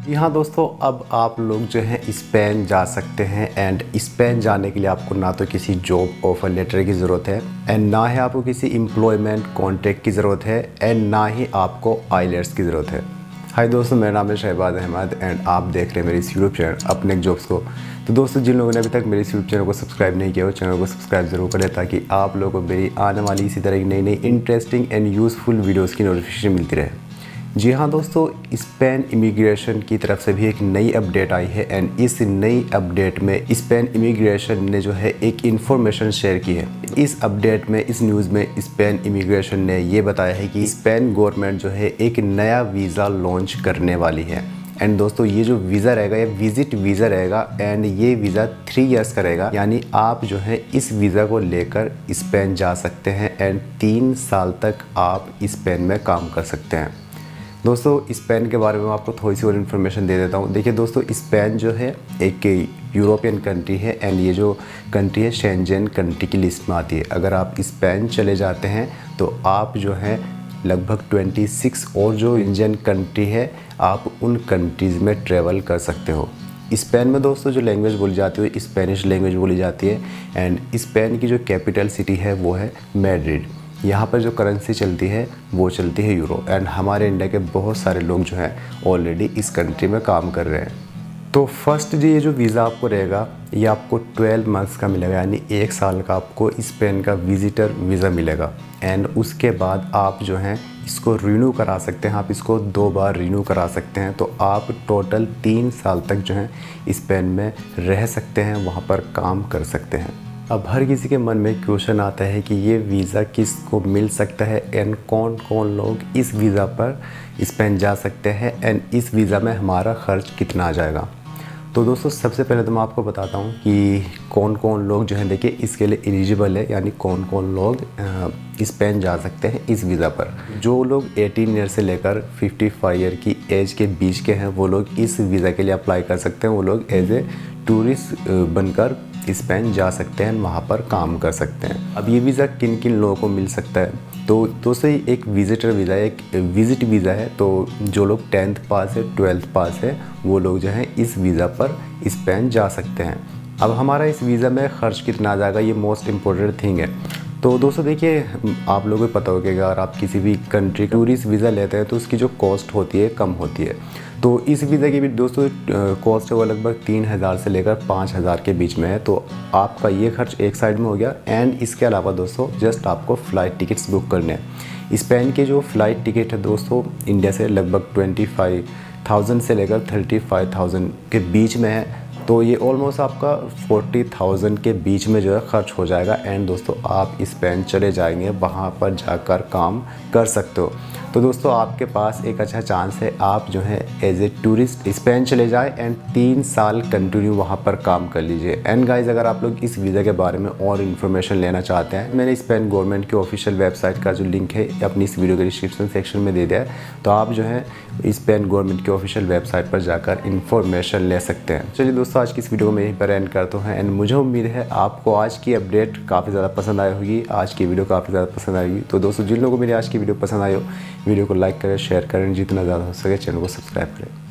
यहाँ दोस्तों अब आप लोग जो है स्पेन जा सकते हैं। एंड स्पेन जाने के लिए आपको ना तो किसी जॉब ऑफर लेटर की ज़रूरत है एंड ना ही आपको किसी एम्प्लॉयमेंट कॉन्ट्रैक्ट की ज़रूरत है एंड ना ही आपको आइलेट्स की ज़रूरत है। हाय दोस्तों, मेरा नाम है शहबाज अहमद एंड आप देख रहे हैं मेरे इस यूट्यूब चैनल अपने जॉब्स को। तो दोस्तों, जिन लोगों ने अभी तक मेरे इस यूट्यूब चैनल को सब्सक्राइब नहीं किया वो चैनल को सब्सक्राइब जरूर करें ताकि आप लोगों को मेरी आने वाली इसी तरह की नई नई इंटरेस्टिंग एंड यूज़फुल वीडियोज़ की नोटिफिकेशन मिलती रहे। जी हाँ दोस्तों, स्पेन इमिग्रेशन की तरफ से भी एक नई अपडेट आई है एंड इस नई अपडेट में स्पेन इमिग्रेशन ने जो है एक इन्फॉर्मेशन शेयर की है। इस अपडेट में, इस न्यूज़ में स्पेन इमिग्रेशन ने ये बताया है कि स्पेन गवर्नमेंट जो है एक नया वीज़ा लॉन्च करने वाली है। एंड दोस्तों, ये जो वीज़ा रहेगा ये विजिट वीज़ा रहेगा एंड ये वीज़ा 3 इयर्स का रहेगा। यानी आप जो है इस वीज़ा को लेकर स्पेन जा सकते हैं एंड 3 साल तक आप स्पेन में काम कर सकते हैं। दोस्तों, स्पेन के बारे में आपको थोड़ी सी और इन्फॉर्मेशन दे देता हूँ। देखिए दोस्तों, स्पेन जो है एक यूरोपियन कंट्री है एंड ये जो कंट्री है शेंजन कंट्री की लिस्ट में आती है। अगर आप स्पेन चले जाते हैं तो आप जो है लगभग 26 और जो इंडियन कंट्री है आप उन कंट्रीज़ में ट्रैवल कर सकते हो। स्पेन में दोस्तों जो लैंग्वेज बोली जाती है स्पेनिश लैंग्वेज बोली जाती है एंड स्पेन की जो कैपिटल सिटी है वो है मैड्रिड। यहाँ पर जो करेंसी चलती है वो चलती है यूरो एंड हमारे इंडिया के बहुत सारे लोग जो हैं ऑलरेडी इस कंट्री में काम कर रहे हैं। तो फर्स्ट ये जो वीज़ा आपको रहेगा ये आपको 12 मंथ्स का मिलेगा, यानी 1 साल का आपको स्पेन का विजिटर वीज़ा मिलेगा। एंड उसके बाद आप जो हैं इसको रिन्यू करा सकते हैं, आप इसको 2 बार रिन्यू करा सकते हैं। तो आप टोटल 3 साल तक जो है स्पेन में रह सकते हैं, वहाँ पर काम कर सकते हैं। अब हर किसी के मन में क्वेश्चन आता है कि ये वीज़ा किसको मिल सकता है एंड कौन कौन लोग इस वीज़ा पर स्पेन जा सकते हैं एंड इस वीज़ा में हमारा ख़र्च कितना आ जाएगा। तो दोस्तों, सबसे पहले तो मैं आपको बताता हूँ कि कौन कौन लोग जो हैं देखिए इसके लिए एलिजिबल है, यानी कौन कौन लोग स्पेन जा सकते हैं इस वीज़ा पर। जो लोग 18 ईयर से लेकर 55 ईयर की एज के बीच के हैं वो लोग इस वीज़ा के लिए अप्लाई कर सकते हैं। वो लोग एज ए टूरिस्ट बनकर स्पेन जा सकते हैं, वहाँ पर काम कर सकते हैं। अब ये वीज़ा किन किन लोगों को मिल सकता है? तो दोस्तों, एक विजिटर वीज़ा है, एक विजिट वीज़ा है। तो जो लोग 10th पास है, 12th पास है, वो लोग जो हैं इस वीज़ा पर स्पेन जा सकते हैं। अब हमारा इस वीज़ा में ख़र्च कितना आ जाएगा, ये मोस्ट इम्पोर्टेंट थिंग है। तो दोस्तों देखिए, आप लोगों को पता होगा कि अगर आप किसी भी कंट्री टूरिस्ट वीज़ा लेते हैं तो उसकी जो कॉस्ट होती है कम होती है। तो इस वीज़ा की भी दोस्तों कॉस्ट है वो लगभग 3000 से लेकर 5000 के बीच में है। तो आपका ये खर्च एक साइड में हो गया। एंड इसके अलावा दोस्तों जस्ट आपको फ़्लाइट टिकट्स बुक करने हैं। स्पेन के जो फ़्लाइट टिकट है दोस्तों इंडिया से लगभग 25,000 से लेकर 35,000 के बीच में है। तो ये ऑलमोस्ट आपका 40,000 के बीच में जो है खर्च हो जाएगा। एंड दोस्तों आप स्पेन चले जाएंगे, वहाँ पर जाकर काम कर सकते हो। तो दोस्तों आपके पास एक अच्छा चांस है, आप जो है एज ए टूरिस्ट स्पेन चले जाए एंड 3 साल कंटिन्यू वहाँ पर काम कर लीजिए। एंड गाइज, अगर आप लोग इस वीज़ा के बारे में और इन्फॉर्मेशन लेना चाहते हैं, मैंने स्पेन गवर्नमेंट की ऑफिशियल वेबसाइट का जो लिंक है अपनी इस वीडियो के डिस्क्रिप्शन सेक्शन में दे दिया है। तो आप जो है स्पेन गवर्नमेंट की ऑफिशियल वेबसाइट पर जाकर इन्फॉर्मेशन ले सकते हैं। चलिए दोस्तों, आज की इस वीडियो को मैं यहीं पर एंड करता हूँ। एंड मुझे उम्मीद है आपको आज की अपडेट काफ़ी ज़्यादा पसंद आई होगी, आज की वीडियो काफ़ी ज़्यादा पसंद आएगी। तो दोस्तों, जिन लोगों को मेरी आज की वीडियो पसंद आई हो, वीडियो को लाइक करें, शेयर करें, जितना ज़्यादा हो सके चैनल को सब्सक्राइब करें।